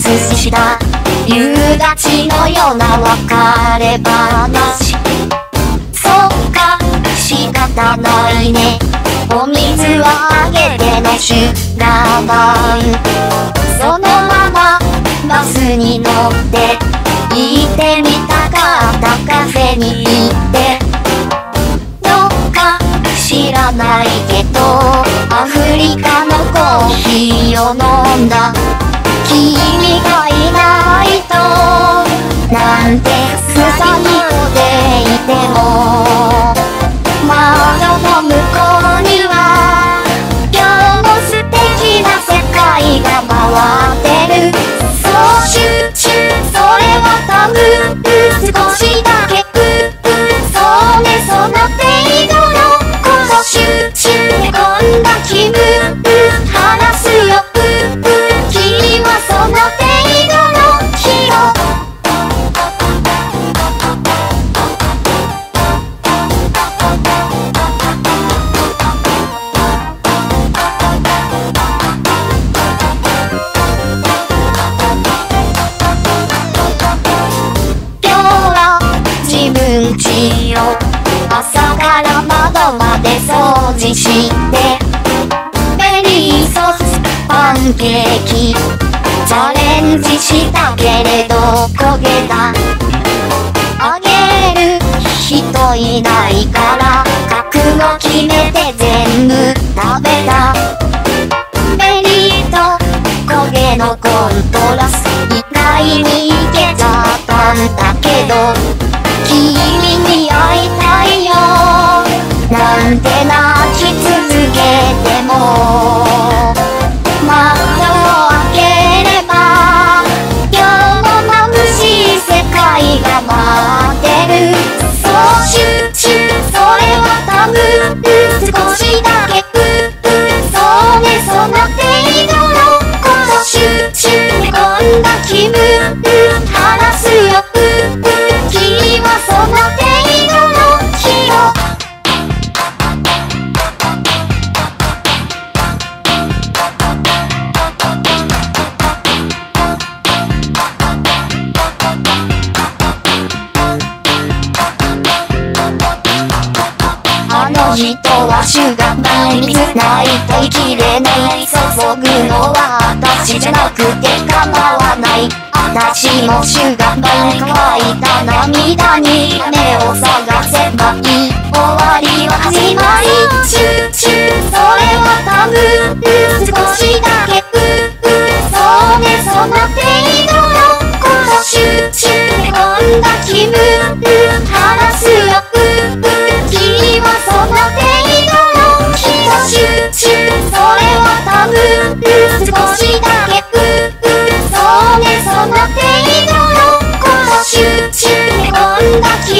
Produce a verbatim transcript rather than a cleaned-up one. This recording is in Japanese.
スした夕立のような別れ話。そっか仕方ないね、お水はあげてのシュラバイ。そのままバスに乗って行ってみたかったカフェに行って、どっか知らないけどアフリカのコーヒーを飲んだ。君がいないとなんて草にでいても、窓の向こうには今日も素敵な世界が回ってる。そう集中、それは多分少しだけそうね、その程度のこの集中でこんな気分話すよ。君はその程度の気を朝から窓まで掃除してベリーソースパンケーキチャレンジしたけれど焦げた。あげる人いないから覚悟決めて全部食べた。ベリーと焦げのコントラスト意外にいけちゃったんだけど、君に会いたいよなんて泣き続けても、窓を開ければ今日も眩しい世界が待ってる。そう集中、それは多分少しだけそうね、その程度のこの集中でこんな気分話すよ。君はその程度の気をあの人はシュガーない水ないと生きれない。注ぐのは私じゃなくて構わない。私もシュガーバイ乾いた涙に目を探せばいい。終わりは始まり。集中、それは多分少しだけそうね、その程度のこの集中でこんな気分話すよ。君はその程度の気の集中、それは多分少しだけそうね、その程度のこの集中でこんな気